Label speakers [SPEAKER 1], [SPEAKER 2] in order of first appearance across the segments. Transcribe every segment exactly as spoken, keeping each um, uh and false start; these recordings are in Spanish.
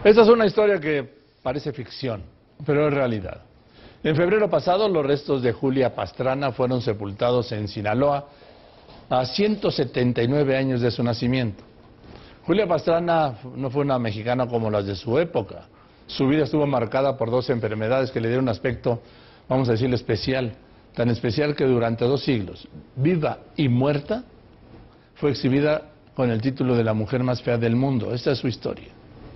[SPEAKER 1] Esta es una historia que parece ficción, pero es realidad. En febrero pasado, los restos de Julia Pastrana fueron sepultados en Sinaloa a ciento setenta y nueve años de su nacimiento. Julia Pastrana no fue una mexicana como las de su época. Su vida estuvo marcada por dos enfermedades que le dieron un aspecto, vamos a decirlo, especial. Tan especial que durante dos siglos, viva y muerta, fue exhibida con el título de la mujer más fea del mundo. Esta es su historia.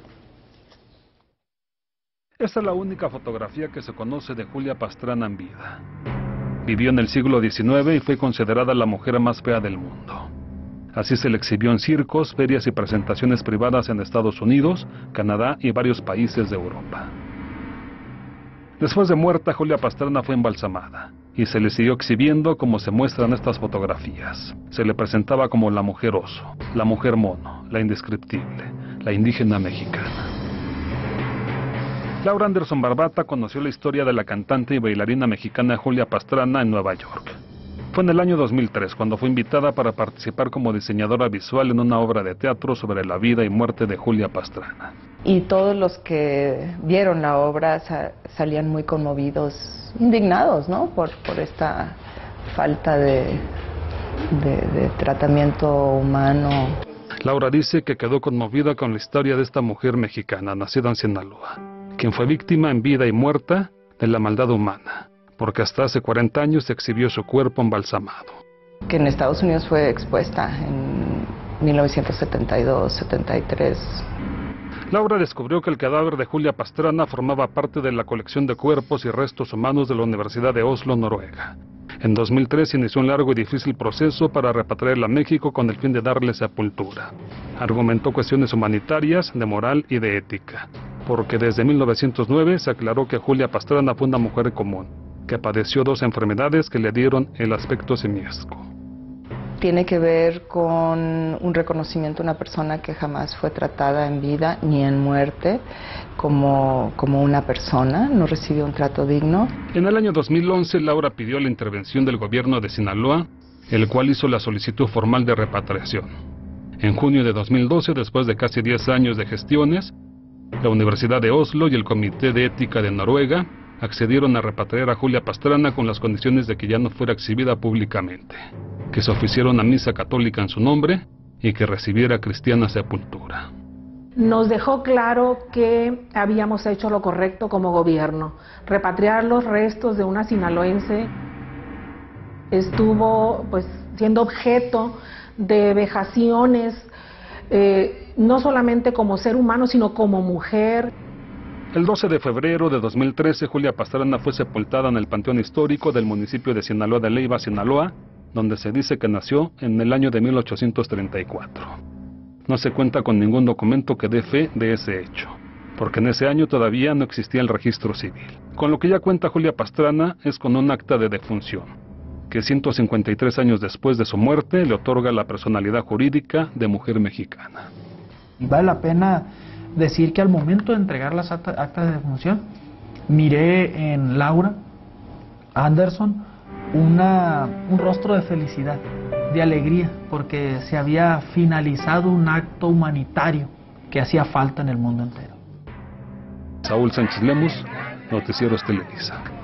[SPEAKER 2] Esta es la única fotografía que se conoce de Julia Pastrana en vida. Vivió en el siglo diecinueve y fue considerada la mujer más fea del mundo. Así se le exhibió en circos, ferias y presentaciones privadas en Estados Unidos, Canadá y varios países de Europa. Después de muerta, Julia Pastrana fue embalsamada y se le siguió exhibiendo como se muestran estas fotografías. Se le presentaba como la mujer oso, la mujer mono, la indescriptible, la indígena mexicana. Laura Anderson Barbata conoció la historia de la cantante y bailarina mexicana Julia Pastrana en Nueva York. Fue en el año dos mil tres cuando fue invitada para participar como diseñadora visual en una obra de teatro sobre la vida y muerte de Julia Pastrana.
[SPEAKER 3] Y todos los que vieron la obra sa salían muy conmovidos, indignados, ¿no? Por, por esta falta de, de, de tratamiento humano.
[SPEAKER 2] Laura dice que quedó conmovida con la historia de esta mujer mexicana, nacida en Sinaloa, quien fue víctima en vida y muerta de la maldad humana, porque hasta hace cuarenta años exhibió su cuerpo embalsamado.
[SPEAKER 3] Que en Estados Unidos fue expuesta en mil novecientos setenta y dos, setenta y tres.
[SPEAKER 2] Laura descubrió que el cadáver de Julia Pastrana formaba parte de la colección de cuerpos y restos humanos de la Universidad de Oslo, Noruega. En dos mil tres inició un largo y difícil proceso para repatriarla a México con el fin de darle sepultura. Argumentó cuestiones humanitarias, de moral y de ética, porque desde mil novecientos nueve se aclaró que Julia Pastrana fue una mujer común, que padeció dos enfermedades que le dieron el aspecto simiesco.
[SPEAKER 3] Tiene que ver con un reconocimiento a una persona que jamás fue tratada en vida ni en muerte como, como una persona, no recibió un trato digno.
[SPEAKER 2] En el año dos mil once, Laura pidió la intervención del gobierno de Sinaloa, el cual hizo la solicitud formal de repatriación. En junio de dos mil doce, después de casi diez años de gestiones, la Universidad de Oslo y el Comité de Ética de Noruega accedieron a repatriar a Julia Pastrana con las condiciones de que ya no fuera exhibida públicamente, que se oficiara una misa católica en su nombre y que recibiera cristiana sepultura.
[SPEAKER 4] Nos dejó claro que habíamos hecho lo correcto como gobierno. Repatriar los restos de una sinaloense estuvo pues siendo objeto de vejaciones, eh, no solamente como ser humano, sino como mujer.
[SPEAKER 2] El doce de febrero de dos mil trece, Julia Pastrana fue sepultada en el Panteón Histórico del municipio de Sinaloa de Leyva, Sinaloa, donde se dice que nació en el año de mil ochocientos treinta y cuatro. No se cuenta con ningún documento que dé fe de ese hecho, porque en ese año todavía no existía el registro civil. Con lo que ya cuenta Julia Pastrana es con un acta de defunción, que ciento cincuenta y tres años después de su muerte le otorga la personalidad jurídica de mujer mexicana.
[SPEAKER 5] Vale la pena decir que al momento de entregar las actas acta de defunción, miré en Laura Anderson una, un rostro de felicidad, de alegría, porque se había finalizado un acto humanitario que hacía falta en el mundo entero.
[SPEAKER 2] Saúl Sánchez Lemus, Noticieros Televisa.